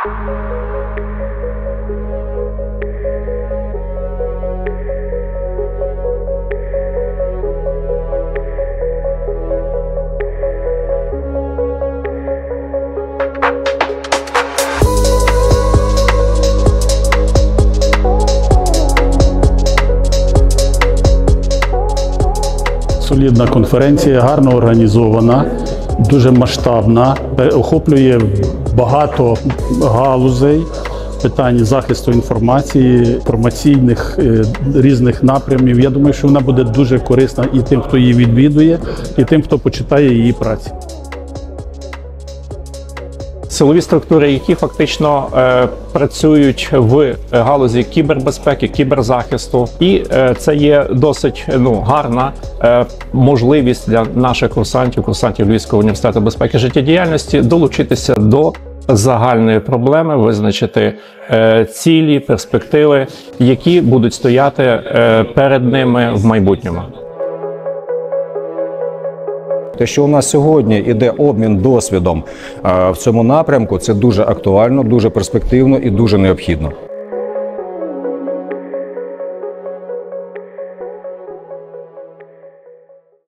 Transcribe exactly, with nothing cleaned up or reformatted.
Солідна конференція, гарно організована, дуже масштабна, охоплює багато галузей, питань захисту інформації, інформаційних різних напрямів. Я думаю, що вона буде дуже корисна і тим, хто її відвідує, і тим, хто почитає її праці. Силові структури, які фактично е, працюють в галузі кібербезпеки, кіберзахисту. І е, це є досить ну, гарна е, можливість для наших курсантів, курсантів Львівського університету безпеки і життєдіяльності долучитися до загальної проблеми, визначити е, цілі, перспективи, які будуть стояти е, перед ними в майбутньому. Те, що у нас сьогодні йде обмін досвідом в цьому напрямку, це дуже актуально, дуже перспективно і дуже необхідно.